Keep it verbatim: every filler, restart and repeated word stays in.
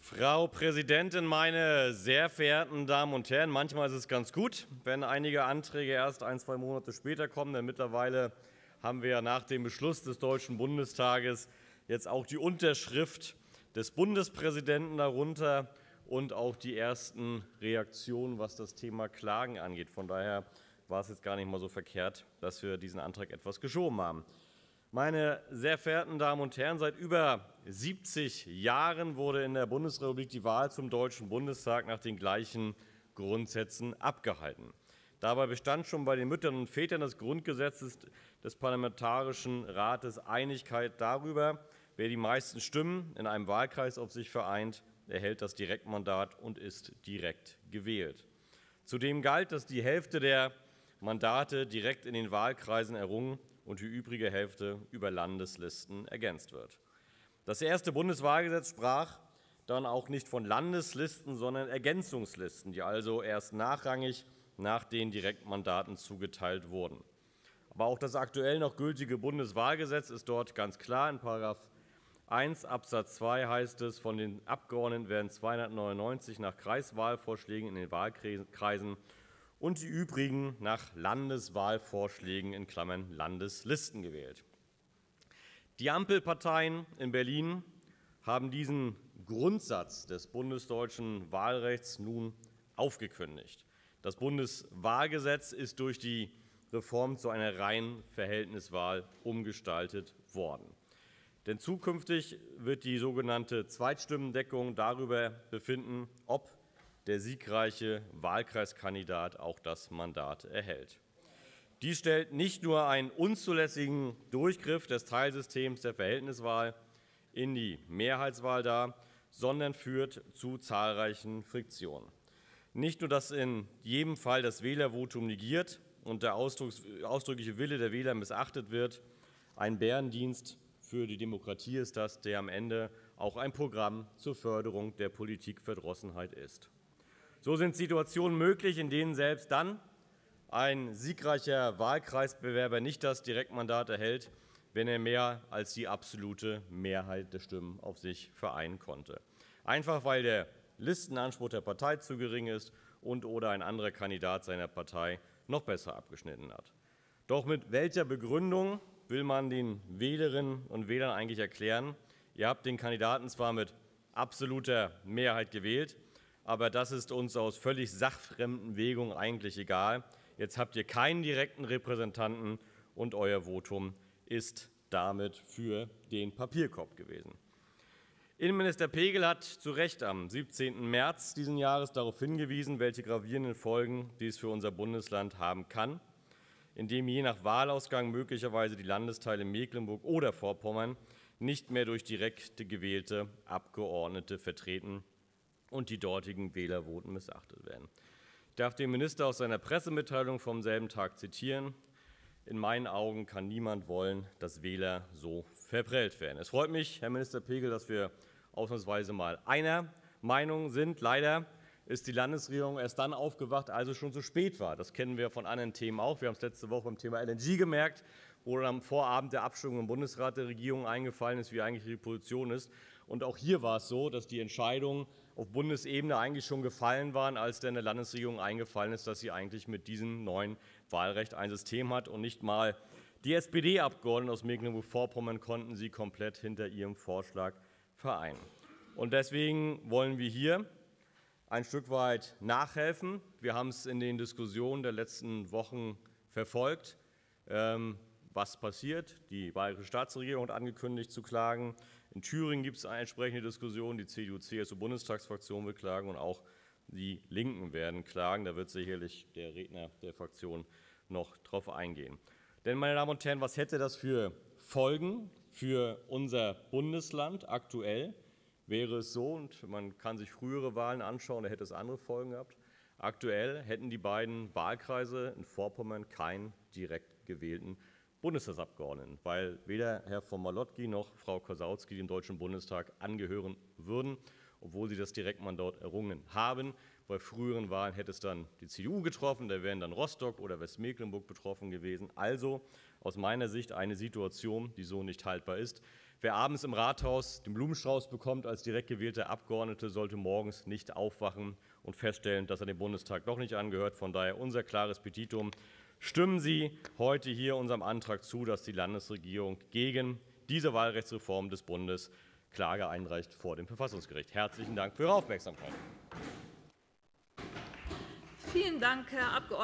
Frau Präsidentin, meine sehr verehrten Damen und Herren! Manchmal ist es ganz gut, wenn einige Anträge erst ein, zwei Monate später kommen, denn mittlerweile haben wir nach dem Beschluss des Deutschen Bundestages jetzt auch die Unterschrift des Bundespräsidenten darunter und auch die ersten Reaktionen, was das Thema Klagen angeht. Von daher war es jetzt gar nicht mal so verkehrt, dass wir diesen Antrag etwas geschoben haben. Meine sehr verehrten Damen und Herren, seit über siebzig Jahren wurde in der Bundesrepublik die Wahl zum Deutschen Bundestag nach den gleichen Grundsätzen abgehalten. Dabei bestand schon bei den Müttern und Vätern des Grundgesetzes des Parlamentarischen Rates Einigkeit darüber, wer die meisten Stimmen in einem Wahlkreis auf sich vereint, erhält das Direktmandat und ist direkt gewählt. Zudem galt, dass die Hälfte der Mandate direkt in den Wahlkreisen errungen und die übrige Hälfte über Landeslisten ergänzt wird. Das erste Bundeswahlgesetz sprach dann auch nicht von Landeslisten, sondern Ergänzungslisten, die also erst nachrangig nach den Direktmandaten zugeteilt wurden. Aber auch das aktuell noch gültige Bundeswahlgesetz ist dort ganz klar. In Paragraph eins Absatz zwei heißt es, von den Abgeordneten werden zweihundertneunundneunzig nach Kreiswahlvorschlägen in den Wahlkreisen und die übrigen nach Landeswahlvorschlägen in Klammern Landeslisten gewählt. Die Ampelparteien in Berlin haben diesen Grundsatz des bundesdeutschen Wahlrechts nun aufgekündigt. Das Bundeswahlgesetz ist durch die Reform zu einer reinen Verhältniswahl umgestaltet worden. Denn zukünftig wird die sogenannte Zweitstimmendeckung darüber befinden, ob der siegreiche Wahlkreiskandidat auch das Mandat erhält. Dies stellt nicht nur einen unzulässigen Durchgriff des Teilsystems der Verhältniswahl in die Mehrheitswahl dar, sondern führt zu zahlreichen Friktionen. Nicht nur, dass in jedem Fall das Wählervotum negiert und der ausdrückliche Wille der Wähler missachtet wird, ein Bärendienst für die Demokratie ist das, der am Ende auch ein Programm zur Förderung der Politikverdrossenheit ist. So sind Situationen möglich, in denen selbst dann ein siegreicher Wahlkreisbewerber nicht das Direktmandat erhält, wenn er mehr als die absolute Mehrheit der Stimmen auf sich vereinen konnte. Einfach weil der Listenanspruch der Partei zu gering ist und oder ein anderer Kandidat seiner Partei noch besser abgeschnitten hat. Doch mit welcher Begründung will man den Wählerinnen und Wählern eigentlich erklären, ihr habt den Kandidaten zwar mit absoluter Mehrheit gewählt, aber das ist uns aus völlig sachfremden Wägungen eigentlich egal. Jetzt habt ihr keinen direkten Repräsentanten und euer Votum ist damit für den Papierkorb gewesen. Innenminister Pegel hat zu Recht am siebzehnten März diesen Jahres darauf hingewiesen, welche gravierenden Folgen dies für unser Bundesland haben kann, indem je nach Wahlausgang möglicherweise die Landesteile Mecklenburg oder Vorpommern nicht mehr durch direkt gewählte Abgeordnete vertreten und die dortigen Wählervoten missachtet werden. Ich darf den Minister aus seiner Pressemitteilung vom selben Tag zitieren. In meinen Augen kann niemand wollen, dass Wähler so verprellt werden. Es freut mich, Herr Minister Pegel, dass wir ausnahmsweise mal einer Meinung sind. Leider ist die Landesregierung erst dann aufgewacht, als es schon zu spät war. Das kennen wir von anderen Themen auch. Wir haben es letzte Woche beim Thema L N G gemerkt, wo dann am Vorabend der Abstimmung im Bundesrat der Regierung eingefallen ist, wie eigentlich die Position ist. Und auch hier war es so, dass die Entscheidungen auf Bundesebene eigentlich schon gefallen waren, als dann der Landesregierung eingefallen ist, dass sie eigentlich mit diesem neuen Wahlrecht ein System hat. Und nicht mal die S P D-Abgeordneten aus Mecklenburg-Vorpommern konnten sie komplett hinter ihrem Vorschlag vereinen. Und deswegen wollen wir hier ein Stück weit nachhelfen. Wir haben es in den Diskussionen der letzten Wochen verfolgt, was passiert. Die bayerische Staatsregierung hat angekündigt zu klagen. In Thüringen gibt es eine entsprechende Diskussion. Die C D U-C S U-Bundestagsfraktion will klagen und auch die Linken werden klagen. Da wird sicherlich der Redner der Fraktion noch drauf eingehen. Denn, meine Damen und Herren, was hätte das für Folgen für unser Bundesland aktuell? Wäre es so, und man kann sich frühere Wahlen anschauen, da hätte es andere Folgen gehabt. Aktuell hätten die beiden Wahlkreise in Vorpommern keinen direkt gewählten Bundestagsabgeordneten, weil weder Herr von Malotki noch Frau Kosautzky dem Deutschen Bundestag angehören würden, obwohl sie das Direktmandat errungen haben. Bei früheren Wahlen hätte es dann die C D U getroffen, da wären dann Rostock oder Westmecklenburg betroffen gewesen. Also aus meiner Sicht eine Situation, die so nicht haltbar ist. Wer abends im Rathaus den Blumenstrauß bekommt als direkt gewählter Abgeordneter, sollte morgens nicht aufwachen und feststellen, dass er dem Bundestag doch nicht angehört. Von daher unser klares Petitum. Stimmen Sie heute hier unserem Antrag zu, dass die Landesregierung gegen diese Wahlrechtsreform des Bundes Klage einreicht vor dem Verfassungsgericht. Herzlichen Dank für Ihre Aufmerksamkeit. Vielen Dank, Herr Abg.